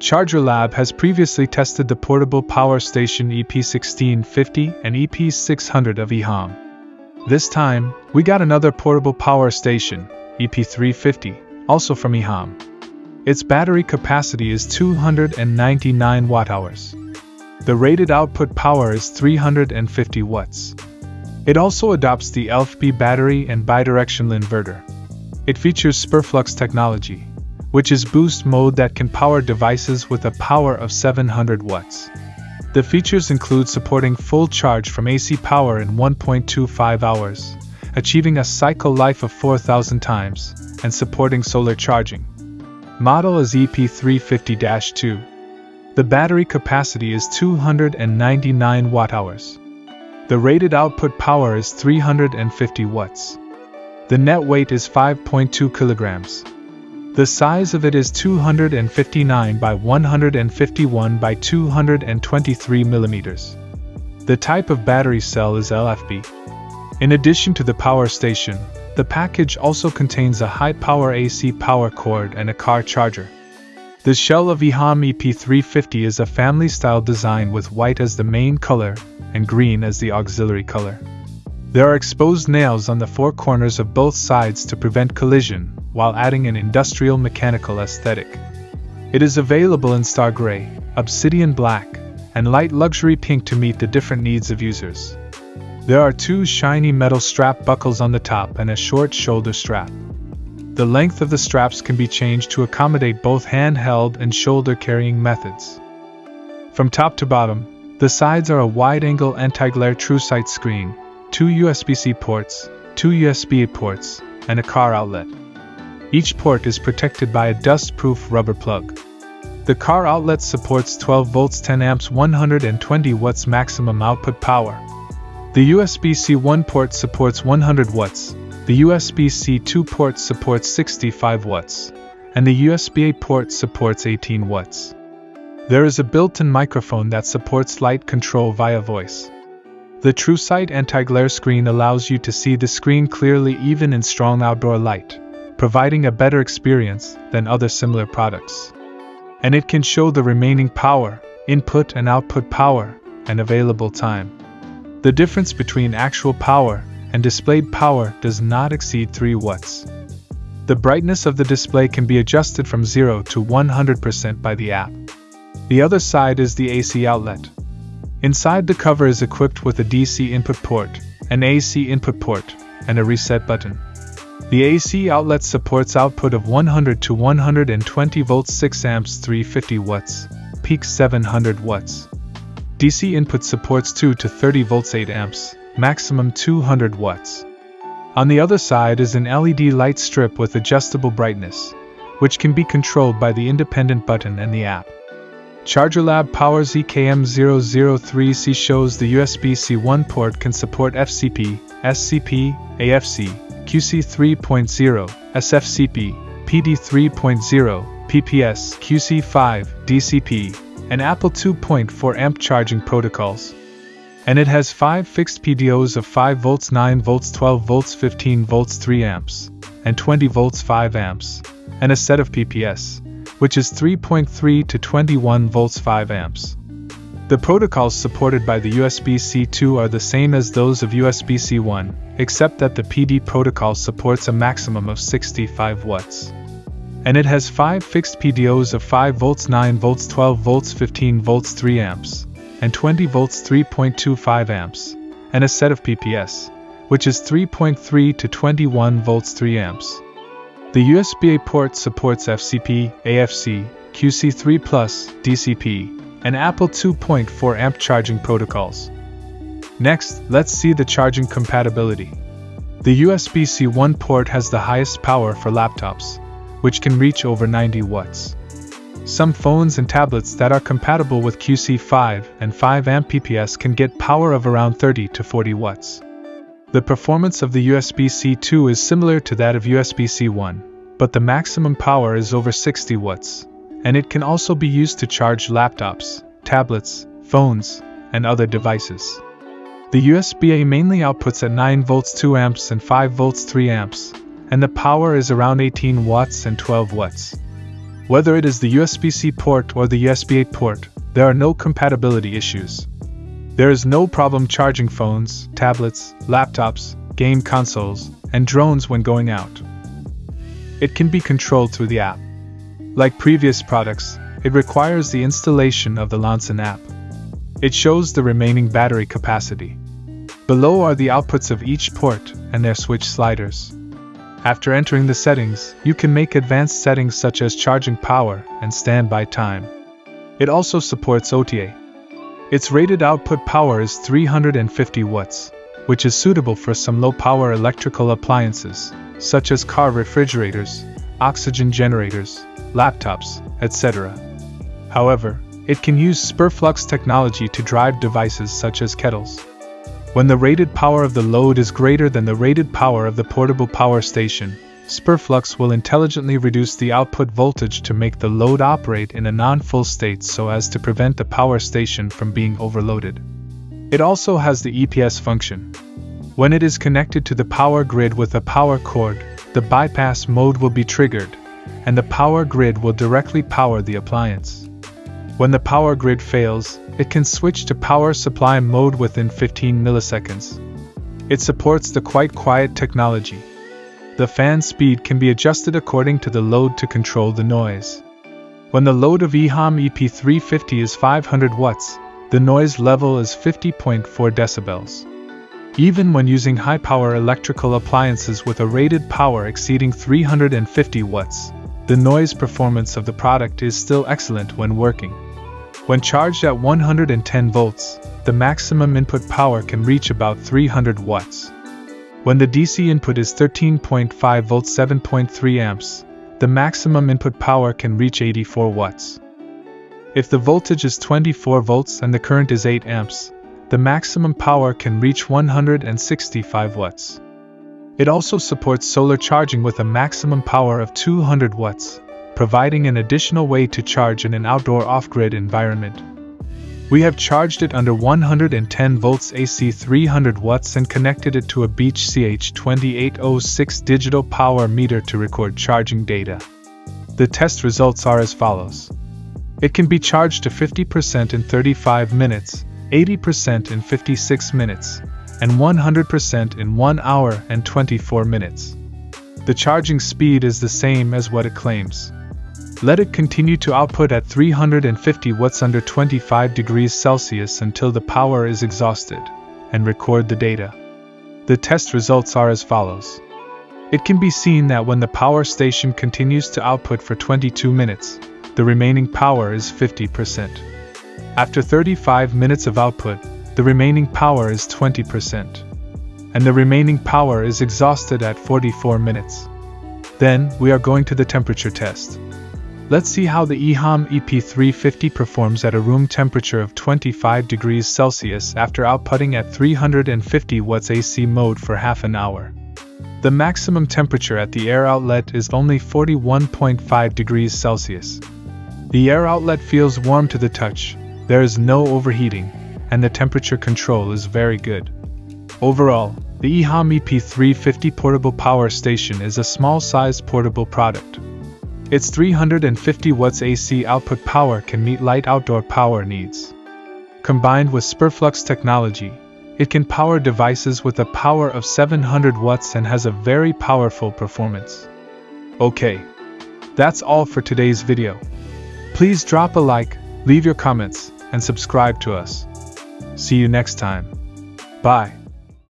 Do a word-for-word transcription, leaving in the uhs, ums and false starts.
Charger Lab has previously tested the portable power station E P sixteen fifty and E P six hundred of eHom. This time, we got another portable power station, E P three fifty, also from eHom. Its battery capacity is two hundred ninety-nine watt hours. The rated output power is three hundred fifty watts. It also adopts the E L F B battery and bidirectional inverter. It features SpurFlux technology, which is boost mode that can power devices with a power of seven hundred watts. The features include supporting full charge from A C power in one point two five hours, achieving a cycle life of four thousand times, and supporting solar charging. Model is E P three fifty dash two. The battery capacity is two hundred ninety-nine watt hours. The rated output power is three hundred fifty watts. The net weight is five point two kilograms. The size of it is two hundred fifty-nine by one hundred fifty-one by two hundred twenty-three millimeters. The type of battery cell is L F B. In addition to the power station, the package also contains a high-power A C power cord and a car charger. The shell of eHom E P three fifty is a family-style design with white as the main color and green as the auxiliary color. There are exposed nails on the four corners of both sides to prevent collision, while adding an industrial mechanical aesthetic. It is available in star gray, obsidian black, and light luxury pink to meet the different needs of users. There are two shiny metal strap buckles on the top and a short shoulder strap. The length of the straps can be changed to accommodate both handheld and shoulder carrying methods. From top to bottom, the sides are a wide-angle anti-glare TrueSight screen, two U S B C ports, two U S B A ports, and a car outlet. Each port is protected by a dust-proof rubber plug. The car outlet supports twelve volts ten amps one hundred twenty watts maximum output power. The U S B C one port supports one hundred watts, the U S B C two port supports sixty-five watts, and the U S B A port supports eighteen watts. There is a built-in microphone that supports light control via voice. The TrueSight anti-glare screen allows you to see the screen clearly even in strong outdoor light, providing a better experience than other similar products. And it can show the remaining power, input and output power, and available time. The difference between actual power and displayed power does not exceed three watts. The brightness of the display can be adjusted from zero to one hundred percent by the app. The other side is the A C outlet. Inside the cover is equipped with a D C input port, an A C input port, and a reset button. The A C outlet supports output of one hundred to one hundred twenty volts six amps three hundred fifty watts, peak seven hundred watts. D C input supports two to thirty volts eight amps, maximum two hundred watts. On the other side is an L E D light strip with adjustable brightness, which can be controlled by the independent button and the app. Charger Lab Powers E K M zero zero three C shows the U S B C one port can support F C P, S C P, A F C, Q C three point zero, S F C P, P D three point zero, P P S, Q C five, D C P, and Apple two point four amp charging protocols. And it has five fixed P D Os of five volts nine volts twelve volts fifteen volts three amps, and twenty volts five amps, and a set of P P S, which is three point three to twenty-one volts five amps. The protocols supported by the U S B C two are the same as those of U S B C one, except that the P D protocol supports a maximum of sixty-five watts. And it has five fixed P D Os of five volts nine volts twelve volts fifteen volts three amps, and twenty volts three point two five amps, and a set of P P S, which is three point three to twenty-one volts three amps. The U S B A port supports F C P, A F C, Q C three plus, D C P, and Apple two point four amp charging protocols. Next, let's see the charging compatibility. The U S B C one port has the highest power for laptops, which can reach over ninety watts. Some phones and tablets that are compatible with Q C five and five amp P P S can get power of around thirty to forty watts. The performance of the U S B C two is similar to that of U S B C one, but the maximum power is over sixty watts, and it can also be used to charge laptops, tablets, phones, and other devices. The U S B A mainly outputs at nine volts two amps and five volts three amps, and the power is around eighteen watts and twelve watts. Whether it is the U S B C port or the U S B A port, there are no compatibility issues. There is no problem charging phones, tablets, laptops, game consoles, and drones when going out. It can be controlled through the app. Like previous products, it requires the installation of the Lonsan app. It shows the remaining battery capacity. Below are the outputs of each port and their switch sliders. After entering the settings, you can make advanced settings such as charging power and standby time. It also supports O T A. Its rated output power is three hundred fifty watts, which is suitable for some low-power electrical appliances, such as car refrigerators, oxygen generators, laptops, et cetera. However, it can use SPIRFlux technology to drive devices such as kettles. When the rated power of the load is greater than the rated power of the portable power station, SPIRFlux will intelligently reduce the output voltage to make the load operate in a non-full state so as to prevent the power station from being overloaded. It also has the E P S function. When it is connected to the power grid with a power cord, the bypass mode will be triggered, and the power grid will directly power the appliance. When the power grid fails, it can switch to power supply mode within fifteen milliseconds. It supports the Quite Quiet technology. The fan speed can be adjusted according to the load to control the noise. When the load of eHom E P three fifty is five hundred watts, the noise level is fifty point four decibels. Even when using high-power electrical appliances with a rated power exceeding three hundred fifty watts, the noise performance of the product is still excellent when working. When charged at one hundred ten volts, the maximum input power can reach about three hundred watts. When the D C input is thirteen point five volts seven point three amps, the maximum input power can reach eighty-four watts. If the voltage is twenty-four volts and the current is eight amps, the maximum power can reach one hundred sixty-five watts. It also supports solar charging with a maximum power of two hundred watts, providing an additional way to charge in an outdoor off-grid environment. We have charged it under one hundred ten volts A C three hundred watts and connected it to a Beach C H twenty-eight oh six digital power meter to record charging data. The test results are as follows. It can be charged to fifty percent in thirty-five minutes, eighty percent in fifty-six minutes, and one hundred percent in one hour and twenty-four minutes. The charging speed is the same as what it claims. Let it continue to output at three hundred fifty watts under twenty-five degrees Celsius until the power is exhausted, and record the data. The test results are as follows. It can be seen that when the power station continues to output for twenty-two minutes, the remaining power is fifty percent. After thirty-five minutes of output, the remaining power is twenty percent. And the remaining power is exhausted at forty-four minutes. Then, we are going to the temperature test. Let's see how the eHom E P three fifty performs at a room temperature of twenty-five degrees Celsius after outputting at three hundred fifty watts A C mode for half an hour. The maximum temperature at the air outlet is only forty-one point five degrees Celsius. The air outlet feels warm to the touch, there is no overheating, and the temperature control is very good. Overall, the eHom E P three fifty portable power station is a small-sized portable product. Its three hundred fifty watts A C output power can meet light outdoor power needs. Combined with SPIRFlux technology, it can power devices with a power of seven hundred watts and has a very powerful performance. Okay, that's all for today's video. Please drop a like, leave your comments, and subscribe to us. See you next time. Bye.